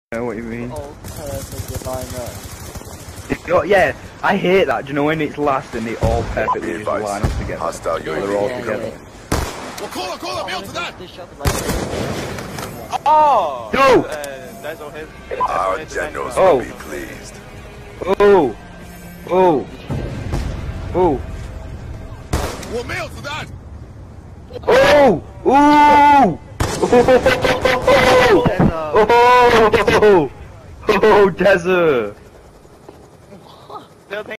know what you mean. All perfectly line up. Yeah, I hate that. Do you know when it's last and they all perfectly just line up together? Hostile They're all Yeah, together. yeah. Well, call up, to that! This shot like Oh! No! That's on his. Our generals Oh. will be pleased. Oh! Oh! Oh! Well, mail to that! Oh! Ooh! Oh! Oh! Oh! Desert!